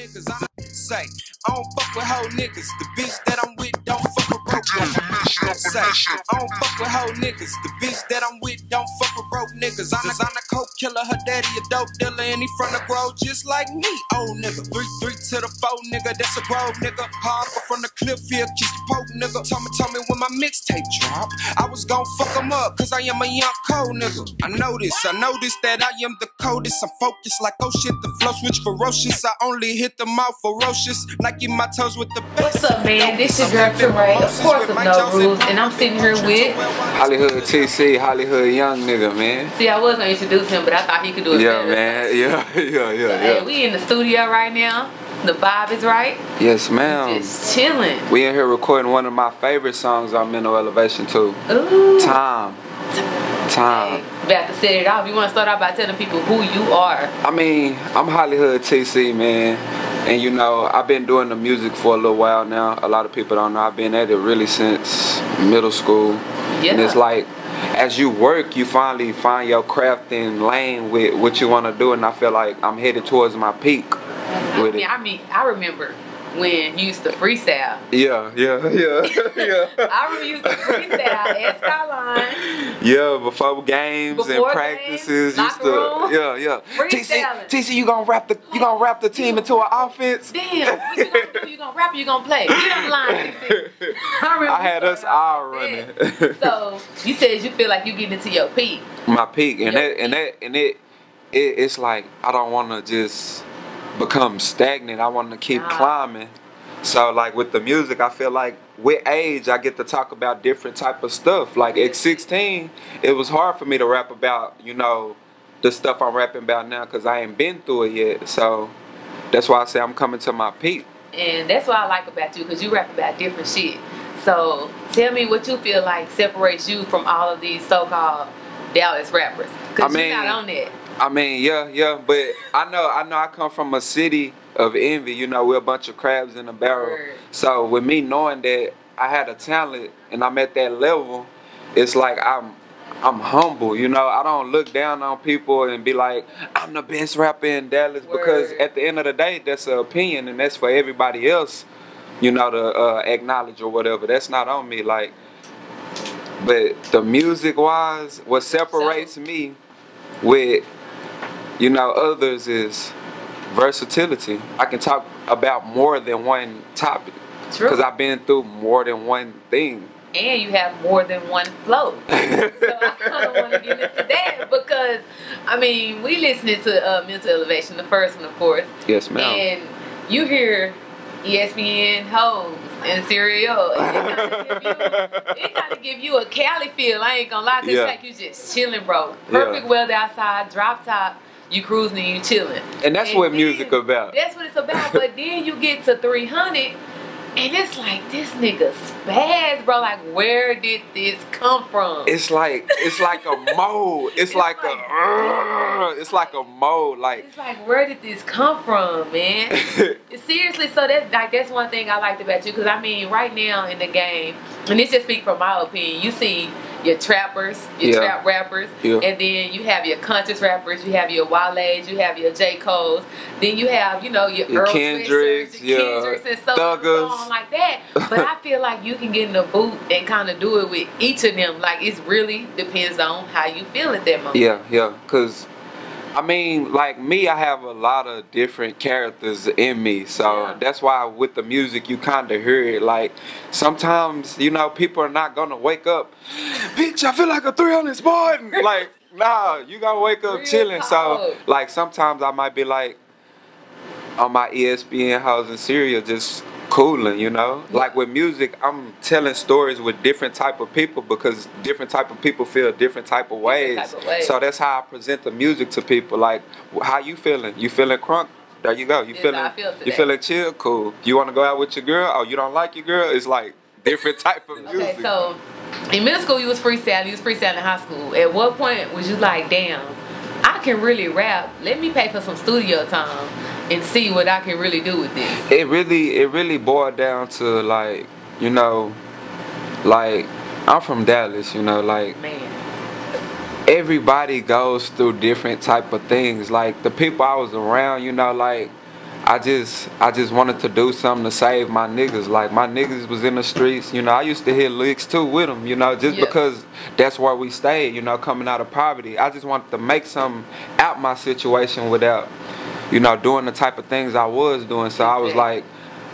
niggas. I say, I don't fuck with hoe niggas. The bitch that I'm with don't fuck with broke niggas. Say, I don't fuck with hoe niggas. The bitch that I'm with don't fuck with broke niggas. I'm a coke killer, her daddy a dope dealer, and he from the grove just like me. Old nigga, 3 to the 4 nigga, that's a grove nigga. Hard from the cliff here, kiss the poke nigga. Tell me when my mixtape drop, I was gon' fuck 'em up, cause I am a young cold nigga. I know this that I am the coldest. I'm focused like oh shit, the flow switch ferocious. I only hit the mouth ferocious, Nike my toes with the best. What's up, man? This is your girl Ray, of course with No Rulez, and I'm sitting here with HollyHood TC, HollyHood young nigga, man. See, I was gonna introduce him, but I thought he could do it better. Man. Yeah. Hey, we in the studio right now. The vibe is right. Yes, ma'am. Just chilling. We in here recording one of my favorite songs on Mental Elevation too. Ooh. Time. Hey, about to set it off. You want to start off by telling people who you are? I mean, I'm HollyHood TC, man. And you know, I've been doing the music for a little while now. A lot of people don't know. I've been at it really since middle school. Yeah. And it's like, as you work, you finally find your craft and lane with what you want to do. And I feel like I'm headed towards my peak with it. I mean, I remember when you used to freestyle. Yeah. I remember you used to freestyle at Skyline. Yeah, before games and practices, games, used to freestyling. TC, you gonna wrap the team into an offense? Damn, what you gonna do? You gonna rap or you gonna play? Get on the line, TC. I had us all running. So you said you feel like you getting into your peak. My peak, it's like I don't want to just become stagnant. I want to keep climbing. So like with the music, I feel like with age I get to talk about different type of stuff. Like at 16, it was hard for me to rap about, you know, the stuff I'm rapping about now because I ain't been through it yet. So that's why I say I'm coming to my peak. And that's what I like about you, because you rap about different shit. So tell me what you feel like separates you from all of these so-called Dallas rappers, because you're not on that. I mean, yeah, but I know I come from a city of envy. You know, we're a bunch of crabs in a barrel. Word. So with me knowing that I had a talent and I'm at that level, it's like I'm humble. You know, I don't look down on people and be like, I'm the best rapper in Dallas. Word. Because at the end of the day, that's an opinion and that's for everybody else, you know, to acknowledge or whatever. That's not on me. Like, but the music wise, what separates me with, you know, others is versatility. I can talk about more than one topic. True. Because I've been through more than one thing. And you have more than one flow. So I kind of want to get into that because, I mean, we listening to Mental Elevation, the first one, of course. Yes, ma'am. And you hear ESPN hoes and cereal. It kind of give you a Cali feel. I ain't gonna lie, because it's like you just chilling, bro. Perfect weather outside, drop top. You cruising and you chilling. And that's what music about. That's what it's about. But then you get to 300 and it's like, this nigga spaz, bro. Like, where did this come from? It's like a mode. It's like a mode. Like, it's like, where did this come from, man? Seriously, so that's one thing I liked about you, because I mean, right now in the game, and this just speaks from my opinion, you see your trappers, your trap rappers, and then you have your conscious rappers, you have your Wale's, you have your J. Cole's, then you have, you know, your Earl Kendricks, Kendricks and so on like that. But I feel like you can get in the booth and kind of do it with each of them. Like, it really depends on how you feel at that moment. Yeah, because I mean, like me, I have a lot of different characters in me, so that's why with the music you kind of hear it. Like, sometimes, you know, people are not gonna wake up, bitch, I feel like a 300 Spartan. Like, nah, you gonna wake up chilling. So, like, sometimes I might be like on my ESPN house and cereal, just cooling, you know. Like with music, I'm telling stories with different type of people because different type of people feel different type of ways. So that's how I present the music to people. Like, how you feeling? You feeling crunk? There you go. You feeling chill? Cool. You want to go out with your girl? Oh, you don't like your girl? It's like different type of music. Okay, so in middle school you was freestyling. You was freestyling in high school. At what point was you like, damn, I can really rap. Let me pay for some studio time and see what I can really do with this? It really boiled down to, like, you know, like, I'm from Dallas, you know, like, everybody goes through different type of things. Like, the people I was around, you know, like, I just wanted to do something to save my niggas. Like, my niggas was in the streets. You know, I used to hit licks too with them, you know, just because that's where we stayed, you know, coming out of poverty. I just wanted to make something out my situation without, you know, doing the type of things I was doing. So I was like,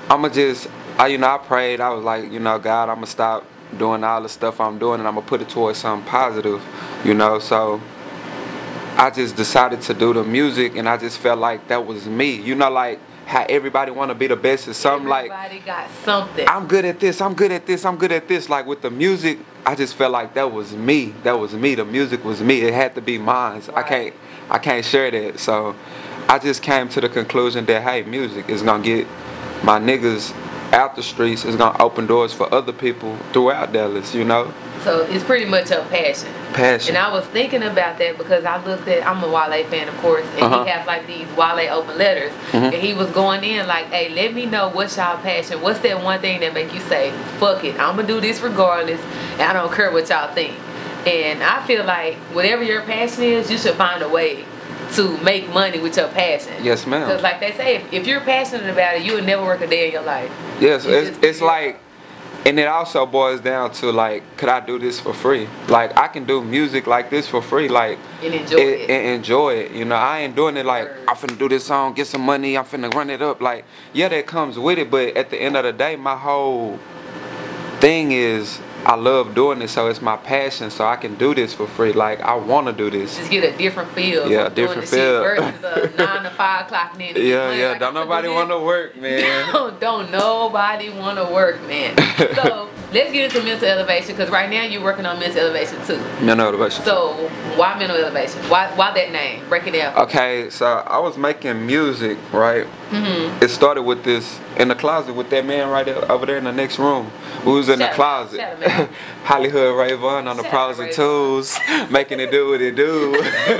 I prayed. I was like, you know, God, I'm going to stop doing all the stuff I'm doing and I'm going to put it towards something positive, you know. So I just decided to do the music, and I just felt like that was me. You know, like how everybody want to be the best at something. Everybody got something. I'm good at this, I'm good at this, I'm good at this. Like with the music, I just felt like that was me. That was me. The music was me. It had to be mine. Right. I can't share that. So I just came to the conclusion that, hey, music is going to get my niggas out the streets. It's going to open doors for other people throughout Dallas, you know. So it's pretty much a passion. And I was thinking about that because I'm a Wale fan, of course, and he has like these Wale open letters. And he was going in like, hey, let me know what's y'all passion. What's that one thing that make you say, fuck it, I'm going to do this regardless, and I don't care what y'all think. And I feel like whatever your passion is, you should find a way to make money with your passion. Yes, ma'am. Because like they say, if you're passionate about it, you will never work a day in your life. Yes, it's like, and it also boils down to like, could I do this for free? Like, I can do music like this for free, like, and enjoy it. You know, I ain't doing it like, I'm finna do this song, get some money, I'm finna run it up. Like, yeah, that comes with it, but at the end of the day, my whole thing is, I love doing this, so it's my passion, so I can do this for free. Like, I want to do this. Just get a different feel. Yeah, different feel. Versus a 9 to 5 clock in. Yeah. Like, don't nobody want to work, man. Don't nobody want to work, man. So let's get into mental elevation, because right now you're working on mental elevation too. Mental elevation. So why mental elevation? Why that name? Break it down. Okay, so I was making music, right? It started with this in the closet with that man right over there in the next room. We was in the closet. HollyHood Rayvon on the pros and tools, making it do what it do.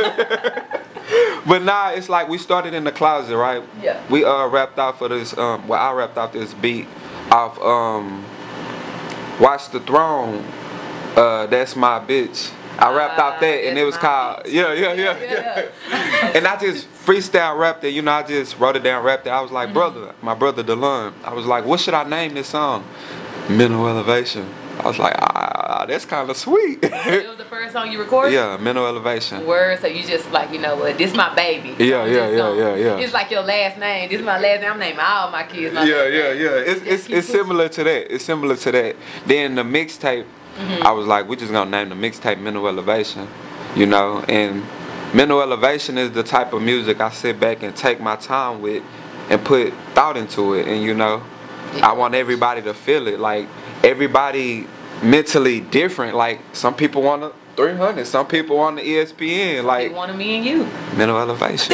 But nah, it's like we started in the closet, right? Yeah. We rapped off of this. I rapped off this beat off Watch the Throne. That's my bitch. I rapped out that, and it was called yeah. And I just freestyle rapped it, you know. I just wrote it down, rapped it. I was like, my brother DeLon. I was like, what should I name this song? Mental Elevation. I was like, that's kind of sweet. It was the first song you recorded? Yeah, Mental Elevation. Word, so you just like, you know what, this my baby. Yeah. It's like your last name. This is my last name. I'm naming all my kids. It's similar to that. It's similar to that. Then the mixtape, I was like, we just gonna name the mixtape Mental Elevation, you know. And Mental Elevation is the type of music I sit back and take my time with and put thought into it. And you know, I want everybody to feel it. Like, everybody mentally different. Like, some people want a 300, some people want the ESPN. Like, they want a me and you. Mental Elevation.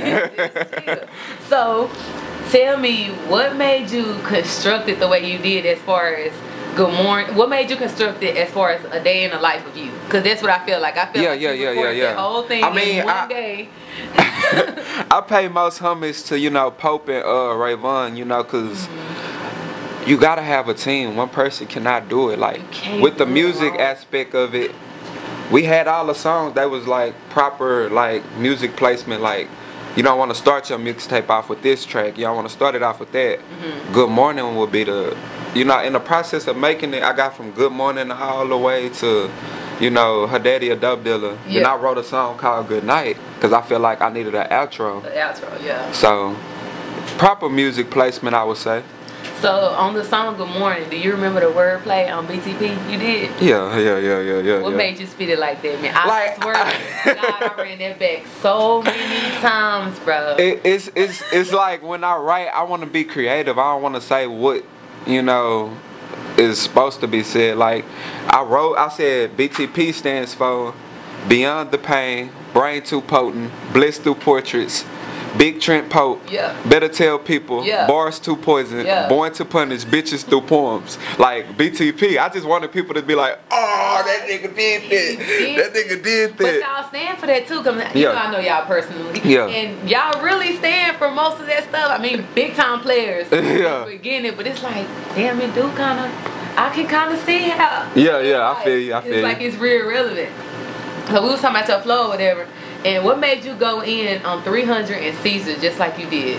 So tell me, what made you construct it the way you did as far as Good Morning? What made you construct it as far as a day in the life of you? Because that's what I feel like. I feel like you recorded the whole thing in one day. I pay most homage to, you know, Pope and Rayvon, you know, because you gotta have a team. One person cannot do it. Like, with the music aspect of it, we had all the songs that was like proper, like, music placement. Like, you don't want to start your mixtape off with this track, you don't want to start it off with that. Good Morning would be the, you know, in the process of making it, I got from Good Morning all the way to, you know, Her Daddy a Dope Dealer. And I wrote a song called Good Night because I feel like I needed an outro. The outro, yeah. So, proper music placement, I would say. So, on the song Good Morning, do you remember the wordplay on BTP? You did? Yeah. What made you spit it like that, man? I swear to God, I ran that back so many times, bro. It's like when I write, I want to be creative. I don't want to say what, you know, is supposed to be said. Like, I said BTP stands for Beyond the Pain, Brain Too Potent, Bliss Through Portraits, Big Trent Pope, Better Tell People, Bars Too Poison, Born to Punish, Bitches Through Poems. Like, BTP, I just wanted people to be like, oh, that nigga did that. That nigga did that. But y'all stand for that too, because you know I know y'all personally. And y'all really stand for most of that stuff. I mean, big time players in the beginning, but it's like, damn, it do kind of, I can kind of see how. I feel you. It's like it's real relevant. So we was talking about your flow or whatever. And what made you go in on 300 and Caesar just like you did?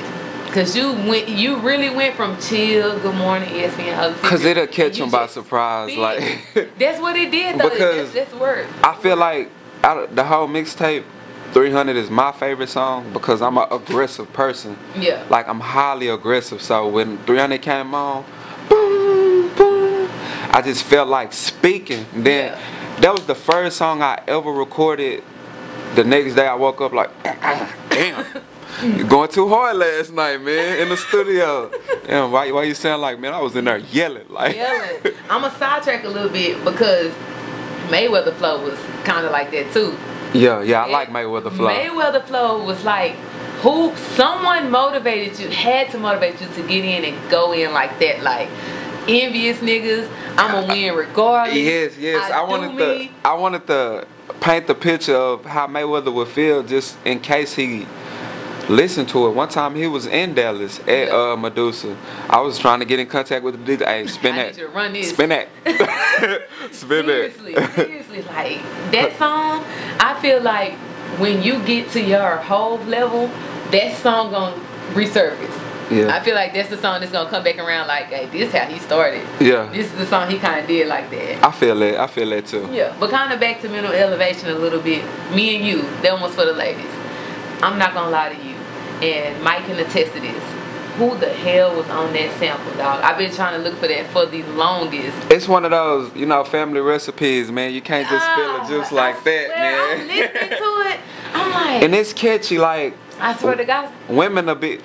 Cause you really went from chill, good morning, ESPN. Cause it'll catch them by surprise, like. That's what it did though. Because that's work. I feel like the whole mixtape, 300 is my favorite song because I'm an aggressive person. Yeah. Like I'm highly aggressive. So when 300 came on, boom, boom, I just felt like speaking. Then that was the first song I ever recorded. The next day I woke up like, damn. You're going too hard last night, man, in the studio. Damn, why you sound like, man, I was in there yelling. Yelling. I'm a sidetrack a little bit because Mayweather flow was kind of like that too. Yeah, I like Mayweather flow. Mayweather flow was like, someone motivated you, had to motivate you to get in and go in like that, like envious niggas. I'ma win regardless. Yes. I wanted to paint the picture of how Mayweather would feel just in case he listened to it. One time he was in Dallas at Medusa. I was trying to get in contact with the DJ. Hey, spin that. I need you to run this. Spin that. Spin seriously, like that song. I feel like when you get to your whole level, that song gonna resurface. Yeah. I feel like that's the song that's gonna come back around. Like, hey, this is how he started. Yeah. This is the song he kind of did like that. I feel that too. Yeah, but kind of back to mental elevation a little bit. Me and you, that one was for the ladies. I'm not gonna lie to you. And Mike can attest to this. Who the hell was on that sample, dog? I've been trying to look for that for the longest. It's one of those, family recipes, man. You can't just spill a juice like that, man. I'm listening to it. I'm like... And it's catchy, like... I swear to God. Women a bit...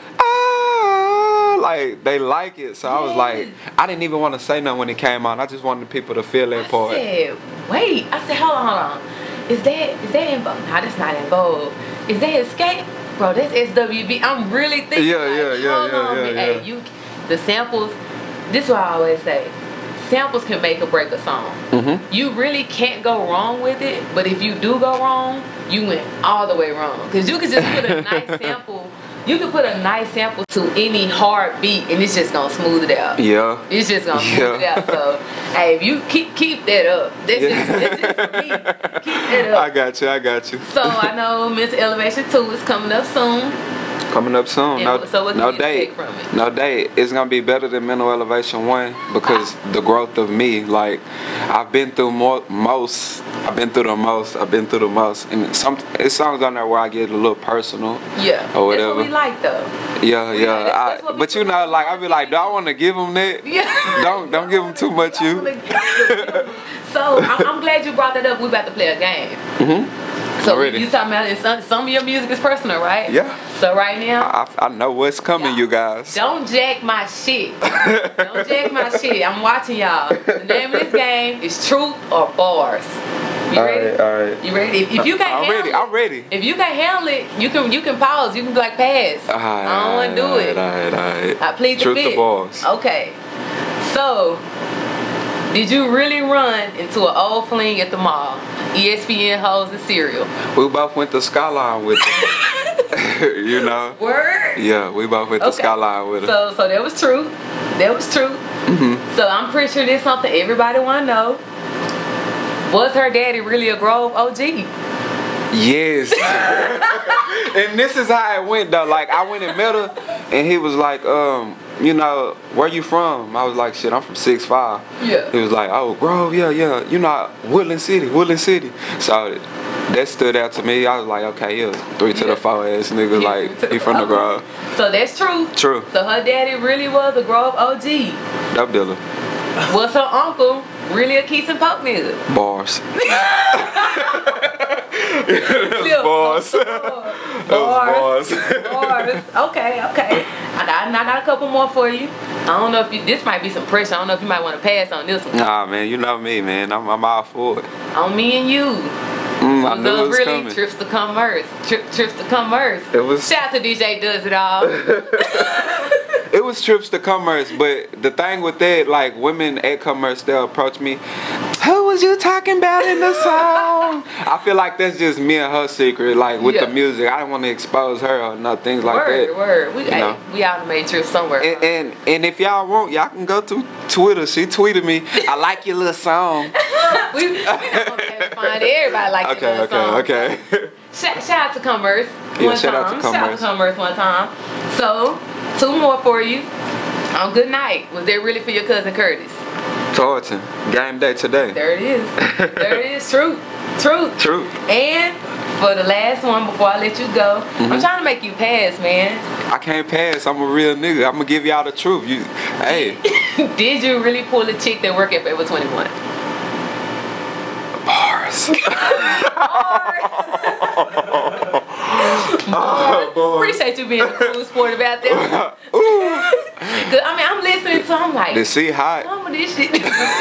like, they like it. So I was like... I didn't even want to say nothing when it came on. I just wanted people to feel that part. I said, wait. I said, hold on. Is that in vogue? No, that's not in vogue. Is that Escape? Bro, that's SWB. I'm really thinking. Hey, the samples. This is what I always say. Samples can make or break a song. Mm-hmm. You really can't go wrong with it. But if you do go wrong, you went all the way wrong. Because you could just put a nice sample. You can put a nice sample to any hard beat, and it's just gonna smooth it out. Yeah. It's just gonna smooth it out. So, hey, if you keep that up, that's just for me. Keep that up. I got you. So I know Mental Elevation 2 is coming up soon. No date. No date. It's gonna be better than Mental Elevation 1 because the growth of me. Like I've been through most. I've been through the most. And it's songs on there where I get a little personal. Yeah. Or whatever. That's what we like though. Yeah. But like I be like, do I want to give them that? Yeah. Don't give them too much. So I'm glad you brought that up. We about to play a game. Mm-hmm. So you talking about some of your music is personal, right? Yeah. So right now, I know what's coming, you guys. Don't jack my shit. Don't jack my shit. I'm watching y'all. The name of this game is Truth or Bars. You ready? All right. You ready? If you can't handle it, I'm ready. If you can't handle it, you can pause. You can be like pass. I don't want to do it. All right. I plead the Truth fifth. or Bars. Okay. So, did you really run into an old fling at the mall? ESPN hoes and cereal. We both went to Skyline with it. Word? Yeah, we both went to Skyline with it. So that was true. Mm-hmm. So I'm pretty sure this is something everybody want to know. Was her daddy really a Grove OG? Yes. And this is how it went though. Like I went and met her and he was like, where you from? I was like, shit, I'm from 6'5". Yeah. He was like, oh, Grove, yeah. Woodland City. So that stood out to me. I was like, okay, yeah, 3 to the 4 ass nigga, like he from the Grove. So that's true. True. So her daddy really was a Grove OG. Dope dealer. Was her uncle really a Keys and Pope nigga? Bars. Bars. Okay. I got a couple more for you. I don't know if this might be some pressure. I don't know if you might want to pass on this one. Nah, man, you know me, man. I'm all for it. On me and you. I knew it was really coming. Trips to Commerce. Trips to Commerce. Shout out to DJ Does It All. It was Trips to Commerce, but the thing with that, like women at Commerce, they'll approach me. Who was you talking about in the song? I feel like that's just me and her secret, like with the music. I don't want to expose her or no things like that. Word. We out to make trips somewhere. And if y'all want, y'all can go to Twitter. She tweeted me, I like your little song. we not gonna be able to find everybody like your little song. Okay. Shout out to Commerce one time. Shout out to Commerce one time. So 2 more for you. On Good Night, was that really for your cousin Curtis? Torton, game day today. There it is. There it is. Truth. And for the last one before I let you go, I'm trying to make you pass, man. I can't pass. I'm a real nigga. I'm gonna give y'all the truth. Hey. Did you really pull a chick that worked at Forever 21? Bars. Appreciate you being a cool sport about that. Cause I mean, I'm listening to. I'm like, the sea hot. Some of this shit.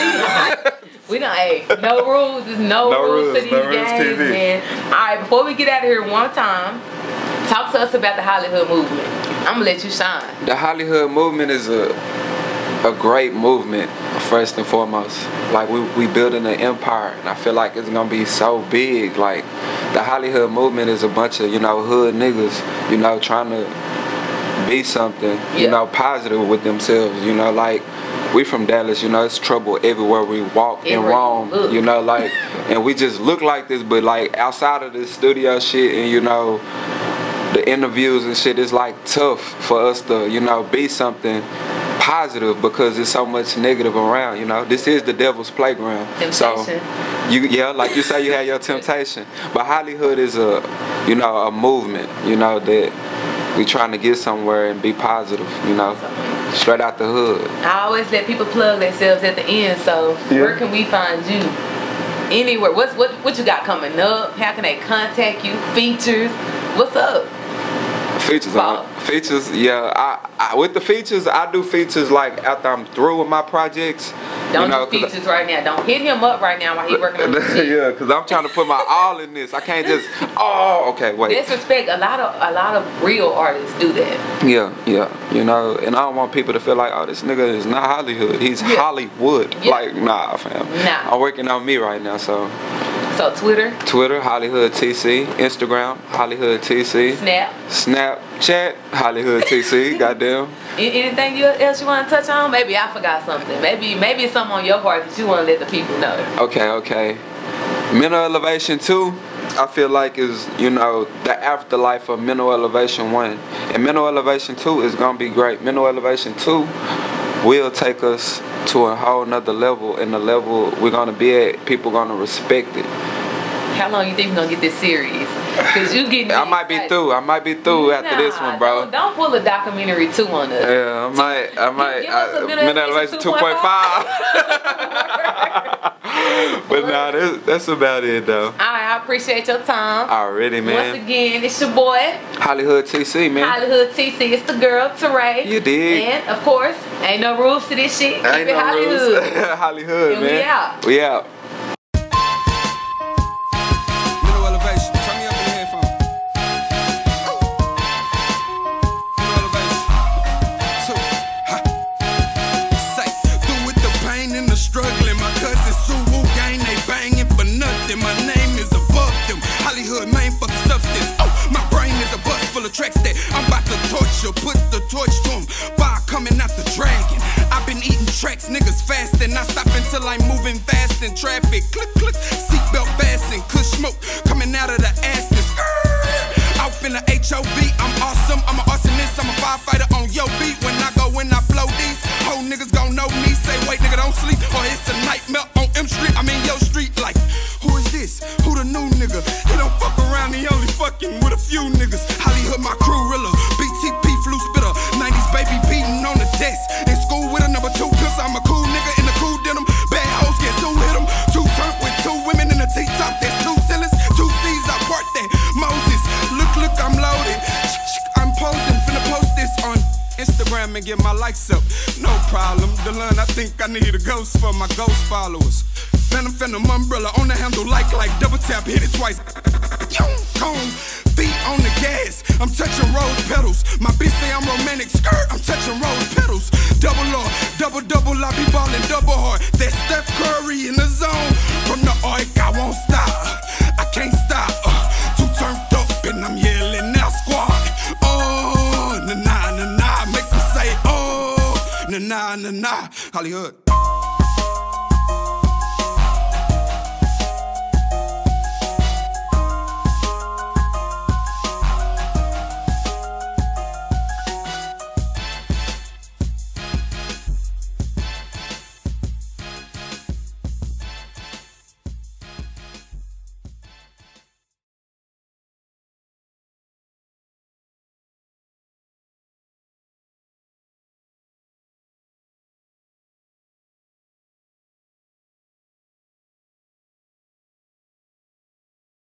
We don't. Hey, no rules. There's no rules to these games, man. All right, before we get out of here, one time, talk to us about the HollyHood movement. I'm gonna let you shine. The HollyHood movement is a great movement, first and foremost. Like we building an empire, and I feel like it's gonna be so big. Like the HollyHood movement is a bunch of hood niggas, trying to be something, positive with themselves. Like we from Dallas, it's trouble everywhere we walk in Rome, like, and we just look like this, but like outside of the studio shit and the interviews and shit, it's like tough for us to be something positive because there's so much negative around. This is the devil's playground. Temptation. So like you say, you had your temptation, but HollyHood is a movement, that we trying to get somewhere and be positive, straight out the hood. I always let people plug themselves at the end, so where can we find you? Anywhere. What you got coming up? How can they contact you? Features? What's up? Features, yeah. I with the features, I do features like after I'm through with my projects. Don't do features right now. Don't hit him up right now while he's working on the shit. Yeah, because I'm trying to put my all in this. I can't just okay, wait. Disrespect. A lot of real artists do that. Yeah, and I don't want people to feel like, oh, this nigga is not HollyHood. He's Hollywood. Yeah. Like, nah, fam. Nah. I'm working on me right now, so. So Twitter, HollyHood TC. Instagram, HollyHood TC. Snapchat, HollyHood TC. Goddamn. Anything else you want to touch on? Maybe I forgot something. Maybe it's something on your heart that you want to let the people know. Okay. Mental Elevation 2, I feel like is, the afterlife of Mental Elevation 1. And Mental Elevation 2 is going to be great. Mental Elevation 2 will take us to a whole nother level, and the level we're going to be at, people going to respect it. How long you think you're going to get this series? Because you getting I might be through after this one, bro. Don't pull a documentary 2 on us. Yeah, I might. Mental Elevation 2.5. But nah, that's about it, though. Alright, I appreciate your time. Already, man. Once again, it's your boy, HollyHood TC, man. HollyHood TC. It's the girl, Teray. You did. And, of course, ain't no rules to this shit. Keep it HollyHood. HollyHood, and man. We out. We out. Struggling, my cousins Suwu gang, they banging for nothing. My name is above them. HollyHood, main fucking substance. Oh, my brain is a bus full of tracks that I'm about to torture. Put the torch to them. Fire coming out the dragon. I've been eating tracks, niggas fasting. I stop until I'm moving fast in traffic. Click, click, seatbelt fasten. Kush smoke coming out of the ass. Off in the HOV, I'm awesome. I'm an arsonist. I'm a firefighter on your beat. When I go in, I flow these. Whole niggas gon' know me. Say, wait, nigga, don't sleep. Or it's a nightmare on M Street. I'm in your street like, who is this? Who the new nigga? He don't fuck around, he only fucking with a few niggas. HollyHood, my crew rilla. BTP, flu spitter. 90s baby beating on the desk. In school with a number 2 pistol. I'm a cool nigga in the cool denim. Bad hoes get 2 hit 'em. 2 turned with 2 women in the T-top. That's 2 ceilings. 2 C's, I part that. Moses, look, I'm loaded. I'm posing, finna post this on Instagram and get my likes up. No problem, Delon, I think I need a ghost for my ghost followers. Phantom umbrella on the handle like double tap, hit it twice. Cone, feet on the gas, I'm touching rose petals. My bitch say I'm romantic, skirt, I'm touching rose petals. Double R, double, I be ballin' double hard. That's Steph Curry in the zone. From the arc, I won't stop, I can't stop. 2 turned up and I'm yelling now squad. Oh, na na, make them say oh, na na. HollyHood.